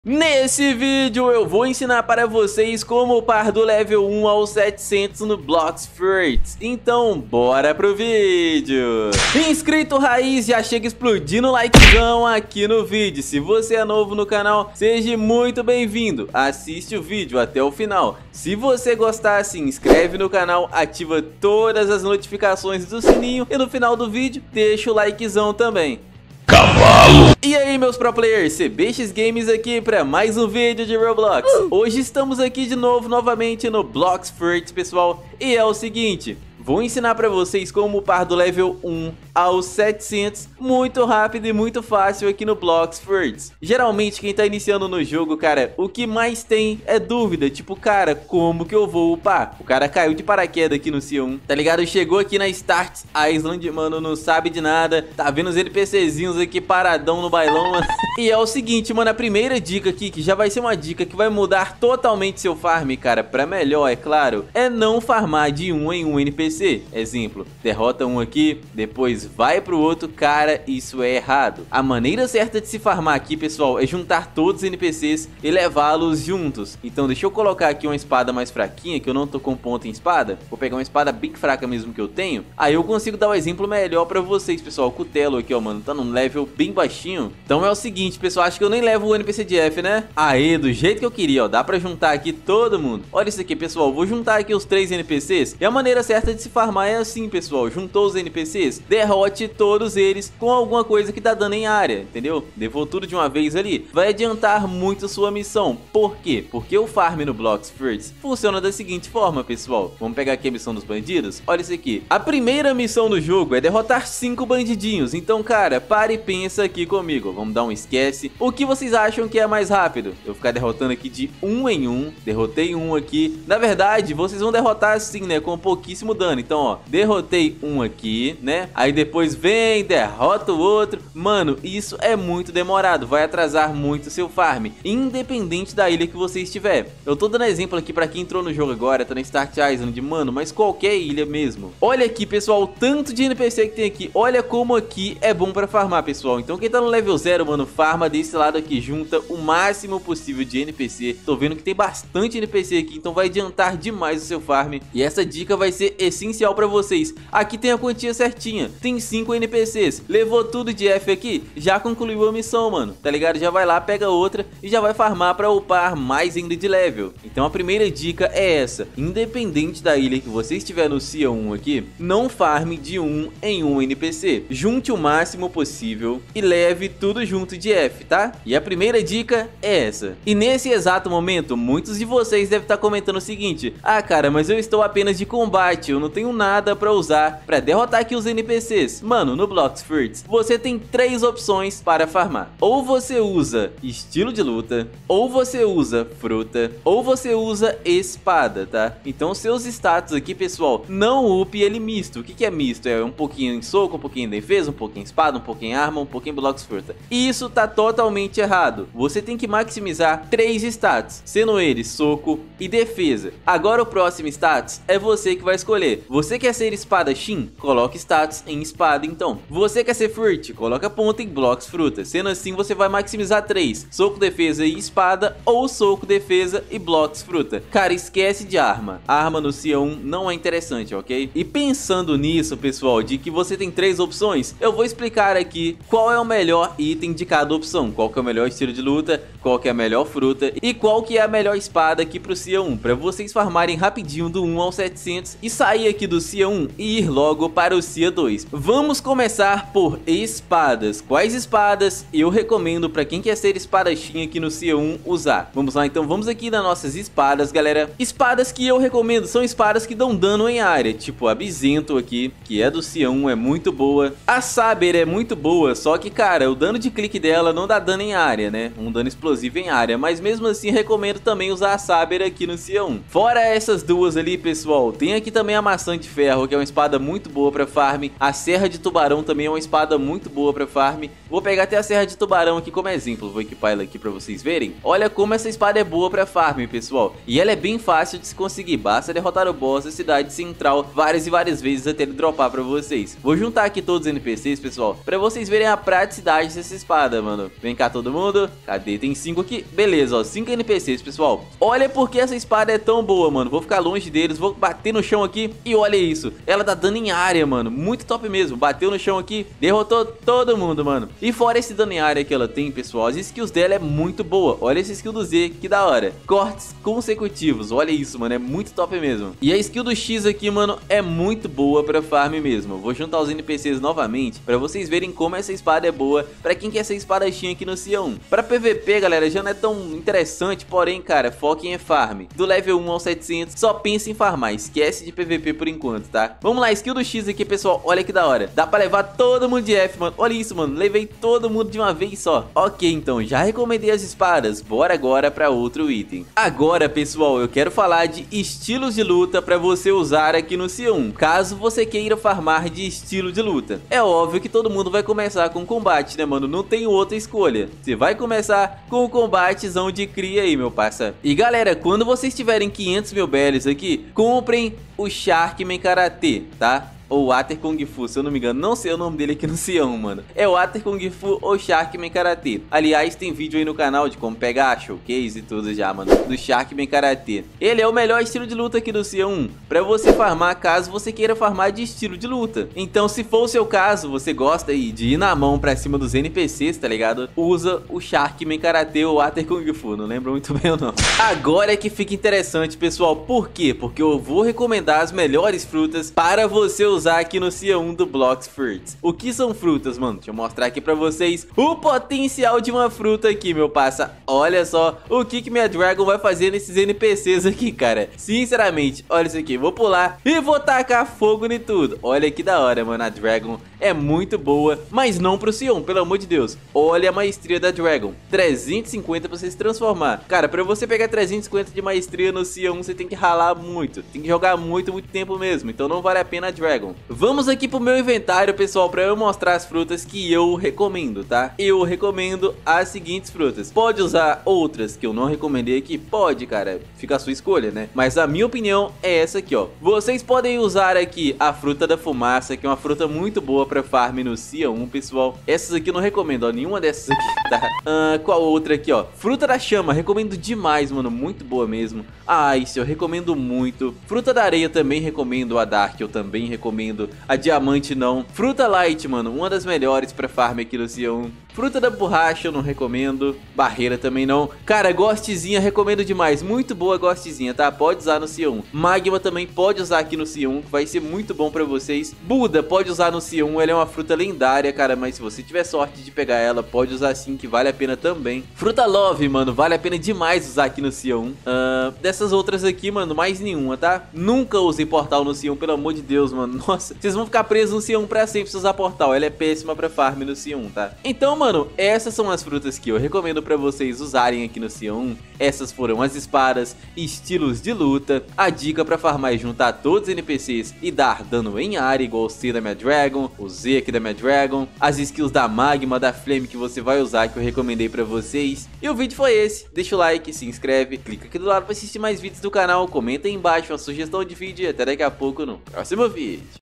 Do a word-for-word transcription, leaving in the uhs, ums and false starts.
Nesse vídeo eu vou ensinar para vocês como upar do level um ao setecentos no Blox Fruits. Então bora pro vídeo. Inscrito raiz, já chega explodindo o likezão aqui no vídeo. Se você é novo no canal, seja muito bem-vindo. Assiste o vídeo até o final. Se você gostar, se inscreve no canal, ativa todas as notificações do sininho e no final do vídeo deixa o likezão também. Cavalo. E aí, meus pro players, C B X Games aqui para mais um vídeo de Roblox. Hoje estamos aqui de novo, novamente no Blox Fruits, pessoal. E é o seguinte, vou ensinar para vocês como upar do level um ao setecentos muito rápido e muito fácil aqui no Blox Fruits. Geralmente quem tá iniciando no jogo, cara, o que mais tem é dúvida, tipo, cara, como que eu vou upar? O cara caiu de paraquedas aqui no C um, tá ligado? Chegou aqui na Start Island, mano, não sabe de nada, tá vendo os NPCzinhos aqui paradão no bailão, mano. E é o seguinte, mano, a primeira dica aqui, que já vai ser uma dica que vai mudar totalmente seu farm, cara, pra melhor, é claro, é não farmar de um em um N P C. Exemplo, derrota um aqui, depois vai pro outro, cara, isso é errado. A maneira certa de se farmar aqui, pessoal, é juntar todos os N P Cs e levá-los juntos. Então deixa eu colocar aqui uma espada mais fraquinha, que eu não tô com ponto em espada. Vou pegar uma espada bem fraca mesmo que eu tenho. Aí eu consigo dar um exemplo melhor pra vocês, pessoal. O cutelo aqui, ó, mano, tá num level bem baixinho. Então é o seguinte, pessoal, acho que eu nem levo o N P C de F, né? Aê, do jeito que eu queria, ó, dá pra juntar aqui todo mundo. Olha isso aqui, pessoal, vou juntar aqui os três N P Cs. E a maneira certa de se farmar é assim, pessoal. Juntou os N P Cs, derrote todos eles com alguma coisa que dá dano em área, entendeu? Levou tudo de uma vez ali, vai adiantar muito sua missão. Por quê? Porque o farm no Blox Fruits funciona da seguinte forma, pessoal. Vamos pegar aqui a missão dos bandidos. Olha isso aqui. A primeira missão do jogo é derrotar cinco bandidinhos. Então, cara, para e pensa aqui comigo. Vamos dar um esquece. O que vocês acham que é mais rápido? Eu ficar derrotando aqui de um em um. Derrotei um aqui. Na verdade, vocês vão derrotar assim, né? Com pouquíssimo dano. Então, ó, derrotei um aqui, né? Aí depois vem, derrota o outro. Mano, isso é muito demorado, vai atrasar muito seu farm, independente da ilha que você estiver. Eu tô dando exemplo aqui pra quem entrou no jogo agora, tá na Start Island, mano, mas qualquer ilha mesmo. Olha aqui, pessoal, o tanto de N P C que tem aqui. Olha como aqui é bom pra farmar, pessoal. Então quem tá no level zero, mano, farma desse lado aqui, junta o máximo possível de N P C. Tô vendo que tem bastante N P C aqui, então vai adiantar demais o seu farm. E essa dica vai ser essencial pra vocês. Aqui tem a quantia certinha, tem cinco N P Cs, levou tudo de F aqui, já concluiu a missão, mano, tá ligado? Já vai lá, pega outra e já vai farmar pra upar mais ainda de level. Então a primeira dica é essa, independente da ilha que você estiver no C um aqui, não farme de um em um N P C, junte o máximo possível e leve tudo junto de F, tá? E a primeira dica é essa. E nesse exato momento, muitos de vocês devem estar comentando o seguinte: ah, cara, mas eu estou apenas de combate, eu não tenho nada pra usar pra derrotar aqui os N P Cs. Mano, no Blox Fruits, você tem três opções para farmar. Ou você usa estilo de luta, ou você usa fruta, ou você usa espada, tá? Então seus status aqui, pessoal, não upe ele misto. O que que é misto? É um pouquinho em soco, um pouquinho em defesa, um pouquinho em espada, um pouquinho em arma, um pouquinho em Blox Fruta. E isso tá totalmente errado. Você tem que maximizar três status, sendo eles soco e defesa. Agora o próximo status é você que vai escolher. Você quer ser espadachim? Coloque status em espada, então. Você quer ser fruit? Coloca ponta em Blox Fruta. Sendo assim, você vai maximizar três: soco, defesa e espada, ou soco, defesa e Blox Fruta. Cara, esquece de arma. Arma no C um não é interessante, ok? E pensando nisso, pessoal, de que você tem três opções, eu vou explicar aqui qual é o melhor item de cada opção. Qual que é o melhor estilo de luta, qual que é a melhor fruta e qual que é a melhor espada aqui pro C um, para vocês farmarem rapidinho do um ao setecentos e sair aqui do C um e ir logo para o C dois. Vamos começar por espadas. Quais espadas eu recomendo para quem quer ser espadachim aqui no C um usar? Vamos lá, então vamos aqui nas nossas espadas, galera. Espadas que eu recomendo são espadas que dão dano em área, tipo a Bizento aqui, que é do C um, é muito boa. A Saber é muito boa, só que, cara, o dano de clique dela não dá dano em área, né? Um dano explosivo em área, mas mesmo assim recomendo também usar a Saber aqui no C um. Fora essas duas ali, pessoal, tem aqui também a Maçã de Ferro, que é uma espada muito boa para farm. A Serra de Tubarão também é uma espada muito boa pra farm. Vou pegar até a Serra de Tubarão aqui como exemplo, vou equipar ela aqui pra vocês verem. Olha como essa espada é boa pra farm, pessoal. E ela é bem fácil de se conseguir, basta derrotar o boss da cidade central várias e várias vezes até ele dropar pra vocês. Vou juntar aqui todos os N P Cs, pessoal, pra vocês verem a praticidade dessa espada, mano. Vem cá todo mundo, cadê? Tem cinco aqui, beleza, ó, cinco N P Cs, pessoal. Olha porque essa espada é tão boa, mano. Vou ficar longe deles, vou bater no chão aqui e olha isso, ela tá dando em área, mano, muito top mesmo. Bateu no chão aqui, derrotou todo mundo, mano. E fora esse dano em área que ela tem, pessoal, as skills dela é muito boa. Olha essa skill do Z, que da hora. Cortes consecutivos, olha isso, mano, é muito top mesmo. E a skill do X aqui, mano, é muito boa pra farm mesmo. Vou juntar os N P Cs novamente pra vocês verem como essa espada é boa pra quem quer ser espadachim aqui no C um. Pra P V P, galera, já não é tão interessante, porém, cara, foquem em farm. Do level um ao setecentos, só pensa em farmar, esquece de P V P por enquanto, tá? Vamos lá, skill do X aqui, pessoal, olha que da hora. Dá pra levar todo mundo de F, mano. Olha isso, mano, levei todo mundo de uma vez só. Ok, então, já recomendei as espadas, bora agora pra outro item. Agora, pessoal, eu quero falar de estilos de luta pra você usar aqui no C um, caso você queira farmar de estilo de luta. É óbvio que todo mundo vai começar com combate, né, mano? Não tem outra escolha. Você vai começar com o combatezão de cria aí, meu parça. E galera, quando vocês tiverem quinhentos mil bells aqui, comprem o Sharkman Karate, tá? Ou Water Kung Fu, se eu não me engano, não sei o nome dele aqui no C um, mano. É o Water Kung Fu ou Sharkman Karate. Aliás, tem vídeo aí no canal de como pegar showcase e tudo já, mano, do Sharkman Karate. Ele é o melhor estilo de luta aqui do C um, pra você farmar caso você queira farmar de estilo de luta. Então, se for o seu caso, você gosta aí de ir na mão pra cima dos N P Cs, tá ligado? Usa o Sharkman Karate ou Water Kung Fu, não lembro muito bem o nome. Agora é que fica interessante, pessoal. Por quê? Porque eu vou recomendar as melhores frutas para você usar usar aqui no C um do Blox Fruits. O que são frutas, mano? Deixa eu mostrar aqui pra vocês o potencial de uma fruta aqui, meu parça. Olha só o que que minha Dragon vai fazer nesses N P Cs aqui, cara. Sinceramente, olha isso aqui. Vou pular e vou tacar fogo em tudo. Olha que da hora, mano. A Dragon é muito boa, mas não pro C um, pelo amor de Deus. Olha a maestria da Dragon. trezentos e cinquenta pra você se transformar. Cara, pra você pegar trezentos e cinquenta de maestria no C um, você tem que ralar muito. Tem que jogar muito, muito tempo mesmo. Então não vale a pena a Dragon. Vamos aqui pro meu inventário, pessoal, pra eu mostrar as frutas que eu recomendo, tá? Eu recomendo as seguintes frutas. Pode usar outras que eu não recomendei aqui? Pode, cara. Fica a sua escolha, né? Mas a minha opinião é essa aqui, ó. Vocês podem usar aqui a fruta da fumaça, que é uma fruta muito boa pra farm no C um, pessoal. Essas aqui eu não recomendo, ó. Nenhuma dessas aqui, tá? Ah, qual outra aqui, ó? Fruta da chama. Recomendo demais, mano. Muito boa mesmo. A Ice eu recomendo muito. Fruta da areia também recomendo. A Dark eu também recomendo. A diamante não. Fruta light, mano, uma das melhores pra farm aqui no C um. Fruta da borracha eu não recomendo. Barreira também não. Cara, Ghostzinha recomendo demais. Muito boa Ghostzinha, tá? Pode usar no C um. Magma também pode usar aqui no C um, que vai ser muito bom pra vocês. Buda pode usar no C um. Ela é uma fruta lendária, cara, mas se você tiver sorte de pegar ela, pode usar sim, que vale a pena também. Fruta Love, mano, vale a pena demais usar aqui no C um. uh, Dessas outras aqui, mano, mais nenhuma, tá? Nunca usei portal no C um, pelo amor de Deus, mano. Nossa, vocês vão ficar presos no C um pra sempre se usar portal. Ela é péssima pra farm no C um, tá? Então, mano, essas são as frutas que eu recomendo pra vocês usarem aqui no C um. Essas foram as espadas, estilos de luta, a dica pra farmar e juntar todos os N P Cs e dar dano em área, igual o C da minha Dragon, o Z aqui da minha Dragon, as skills da Magma, da Flame que você vai usar, que eu recomendei pra vocês. E o vídeo foi esse. Deixa o like, se inscreve, clica aqui do lado pra assistir mais vídeos do canal, comenta aí embaixo uma sugestão de vídeo e até daqui a pouco no próximo vídeo.